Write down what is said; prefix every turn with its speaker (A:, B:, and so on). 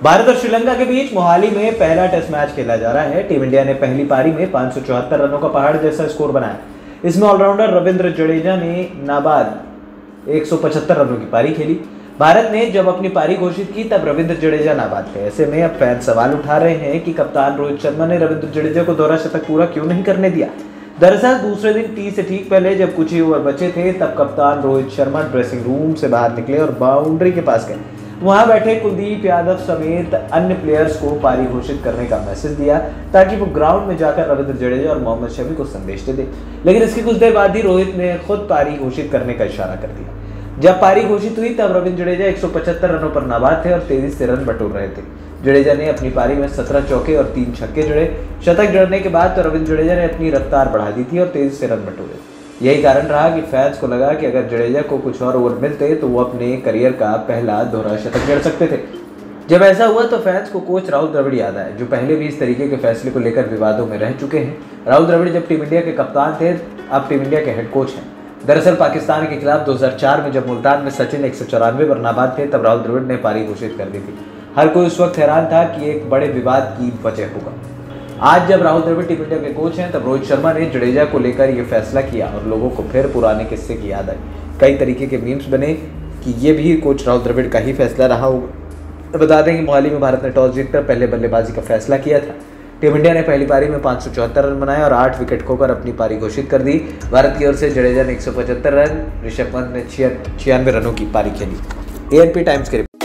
A: भारत और श्रीलंका के बीच मोहाली में पहला टेस्ट मैच खेला जा रहा है। टीम इंडिया ने पहली पारी में 574 रनों का पहाड़ जैसा स्कोर बनाया। इसमें ऑलराउंडर रविंद्र जडेजा ने नाबाद 175 रनों की पारी खेली। भारत ने जब अपनी पारी घोषित की तब रविंद्र जडेजा नाबाद थे। ऐसे में अब फैन सवाल उठा रहे हैं कि कप्तान रोहित शर्मा ने रविंद्र जडेजा को दोहरा शतक पूरा क्यों नहीं करने दिया। दरअसल दूसरे दिन टी से ठीक पहले जब कुछ ही ओवर बचे थे तब कप्तान रोहित शर्मा ड्रेसिंग रूम से बाहर निकले और बाउंड्री के पास गए। वहां बैठे कुलदीप यादव समेत अन्य प्लेयर्स को पारी घोषित करने का मैसेज दिया ताकि वो ग्राउंड में जाकर रविंद्र जडेजा और मोहम्मद शमी को संदेश दे दे। लेकिन इसके कुछ देर बाद ही रोहित ने खुद पारी घोषित करने का इशारा कर दिया। जब पारी घोषित हुई तब रविंद्र जडेजा 175 रनों पर नाबाद थे और तेजी से रन बटोर रहे थे। जडेजा ने अपनी पारी में 17 चौके और 3 छक्के जड़े। शतक जड़ने के बाद तो रविंद्र जडेजा ने अपनी रफ्तार बढ़ा दी थी और तेजी से रन बटोरे। यही कारण रहा कि फैंस को लगा कि अगर जडेजा को कुछ और ओवर मिलते तो वो अपने करियर का पहला दोहरा शतक जड़ सकते थे। जब ऐसा हुआ तो फैंस को कोच राहुल द्रविड़ याद आए, जो पहले भी इस तरीके के फैसले को लेकर विवादों में रह चुके हैं। राहुल द्रविड़ जब टीम इंडिया के कप्तान थे, अब टीम इंडिया के हेड कोच हैं। दरअसल पाकिस्तान के खिलाफ 2004 में जब मुल्तान में सचिन 194 पर नाबाद थे तब राहुल द्रविड़ ने पारी घोषित कर दी थी। हर कोई उस वक्त हैरान था कि एक बड़े विवाद की वजह होगा। आज जब राहुल द्रविड़ टीम इंडिया के कोच हैं तब रोहित शर्मा ने जडेजा को लेकर ये फैसला किया और लोगों को फिर पुराने किस्से की याद आई। कई तरीके के मीम्स बने कि ये भी कोच राहुल द्रविड़ का ही फैसला रहा होगा। बता दें कि मोहाली में भारत ने टॉस जीतकर पहले बल्लेबाजी का फैसला किया था। टीम इंडिया ने पहली पारी में 574 रन बनाए और 8 विकेट खोकर अपनी पारी घोषित कर दी। भारत की ओर से जडेजा ने 175 रन, ऋषभ पंत ने 96 रनों की पारी खेली। ANP टाइम्स के